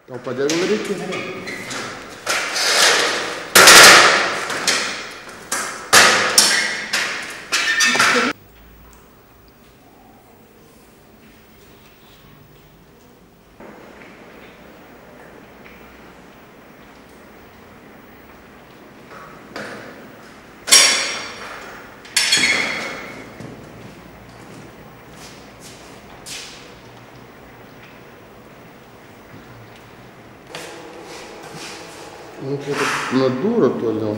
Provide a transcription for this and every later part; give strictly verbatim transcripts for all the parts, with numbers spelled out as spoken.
Tau padėti daryti? Nu, tai nuo durų toliau.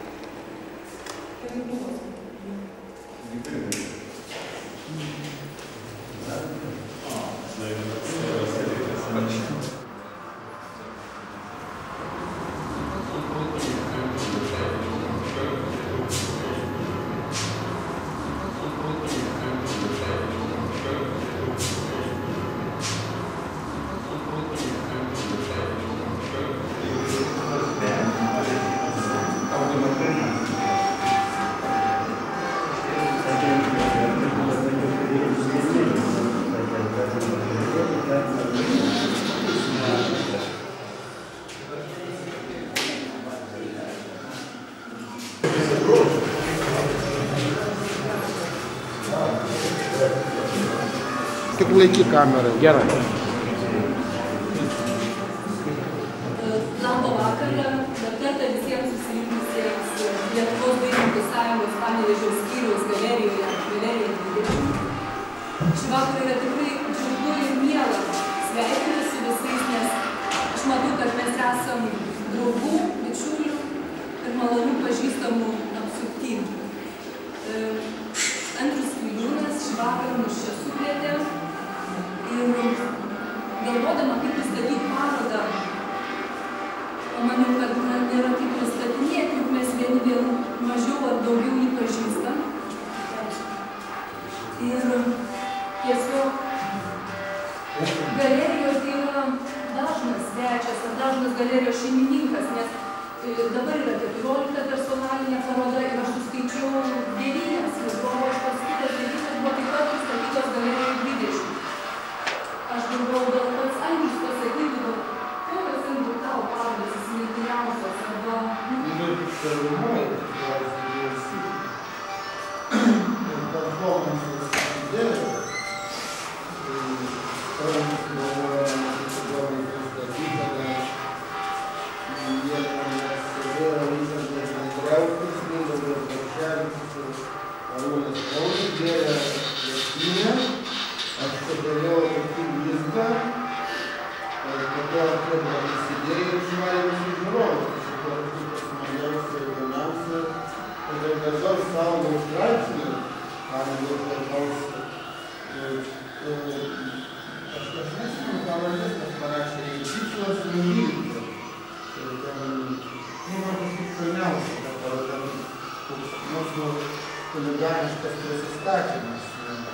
Tik laiky kamerą. Gerai. Labą vakarą. Dar kartą visiems susirinkusiems Lietuvos dailininkų sąjungos Panevėžio skyriaus galerijoje, galerija dvidešimt. Šį vakarą yra tikrai džiugu ir miela sveikinti su visais, nes aš matau, kad mes esam draugų, bičiulių ir malonių pažįstamų apsupty. Andrius Viliūnas šį vakarą mus čia sukvietė. Ir galvodama, kaip pristatyti parodą, pamaniau, kad nėra kaip pristatinėti, juk mes vieni vien mažiau ar daugiau jį pažįstam. Ir tiesiog galerijos tai yra dažnas svečias ar dažnas galerijos šeimininkas, nes dabar yra keturiolikta personalinė paroda ir aš suskaičiau devynias, ir buvo iš paskutinės devynias buvo taip pat pristatytos galerijoje dvidešimt. Aš galvojau, gal pats Andrius pasakytų, kokios Andrius tavo parodos įsimintiniausios arba... Ir pirmoji, tikriausiai vyriausybė. Ir performances idėja. Tai galvoja, įsidomai pristatyta, nes jie nesėdėjo Vygantas Nedrauskas, Mindaugas Barševičius ir Arūnas Paulius dėja Lietinę. Aš padariau tokį lizdą, po to atrodo prisidėjau ir žinai visų žiūrovų. Tai šito smagiausia ir įdomiausia. Ir dabar saugau straipsnį, Panevėžio Karbauskio. Aš nesimenu, ką valdės, nes parašė į tikslas nuvykti. Ir ten, nu, man kažkaip šauniausia, ta paroda, koks mūsų chuliganiškas prisistatymas.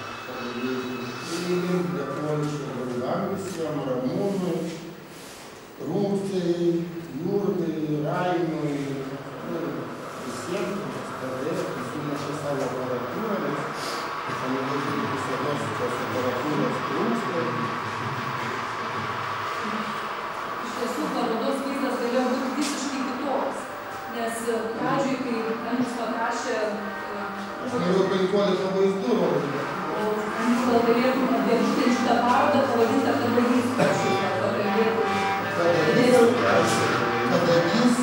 Įlink, Lietuvoniško draugam visiem, Ramūnui, Rūtai, Jurgai, Raimui, visiems, kas padėjo, susinešė savo aparatūrą, nes Panevėžyje visada tos aparatūros trūksta. Iš tiesų, parodos vaizdas galėjo būti visiškai kitoks, nes pradžioj, kai Andrius paprašė... Aš norėjau penkiolika vaizdų rodyti. Andrius gal galėtų apie šitą parodą pavadintą Kadagys pakalbėtų. Kadagys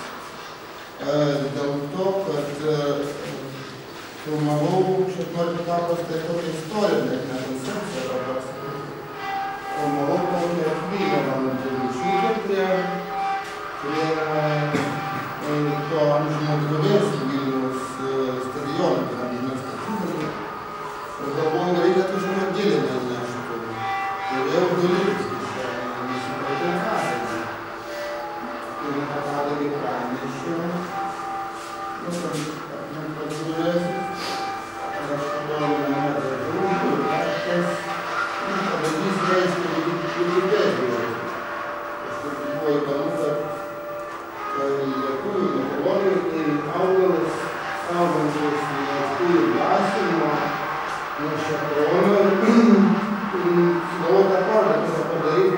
dėl to, kad filmavau, šiaip noriu papasakoti tokią istoriją, net ne koncepciją papasakoti. Filmavau tokią knygą mano bičiulį prie to amžino griuvėsių Vilniaus stadiono, tai amžinos statybos. Ir galvojau, reikia kažką gilinę nešti. Turėjau du lips kišenėje, nesupratau pasaką. Ir nepadarė pranešimą. Nu, man pažiūrėsis. Ir aš pagalvoju, mane draugų, taškas. Nu, Kadagys reiškia Wikipedijoje. Kažkaip buvo įdomu, kad lietuvių mitologijoj tai augalas saugantis lietuvių dvasią nuo šėtono ir sugalvoti tą parodą, kas padaryti, kad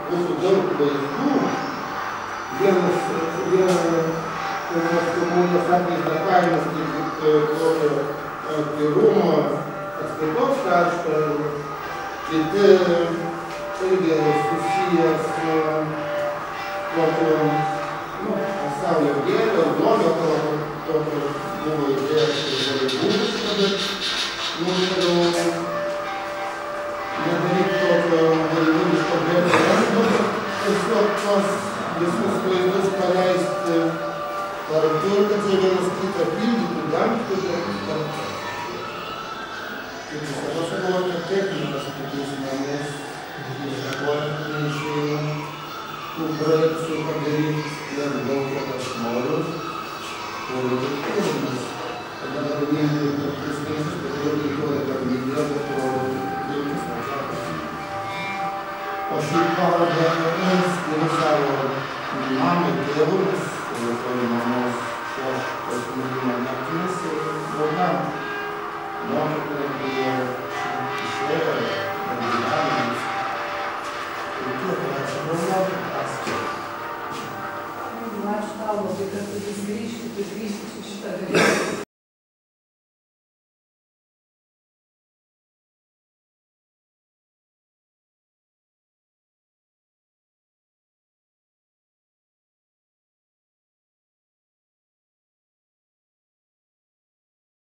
būtų daug vaizdų, vienas, vienas komunijos atvaizda kaimas, kaip tokio tyrumo, atskaitos tašką, kiti irgi susijęs su tokio, nu, pasaulio gėrio, blogio, tokio buvo idėjas ir labai būtiška, bet nutarau nedaryti tokio galimybiško gėrio, tiesiog tos visus vaizdus paleisti kartu ir kad jie vienas kitą pildytų, dengtų, bet kaip visada sakau, kad technikas priklausina, nes išrepuojant neišėjom tų projekcijų padaryti lengviau, kad aš noriu, kur ir kūrimas. Tada pavadinti per tris mėnesius, kad jau reikėjo per video, bet rodo tikėjimus, nežakas. O šiaip parodą skiriu savo mamai tėvus, ir toj mamos po paskutinio naktimis ir draugam. Mokytojai, kurie išėjo, gyvenimus. Ir tiek, ačiū draugam, ačiū. Ačiū tau labai, kad tu vis grįžti, tu grįžti su šitą galėtų.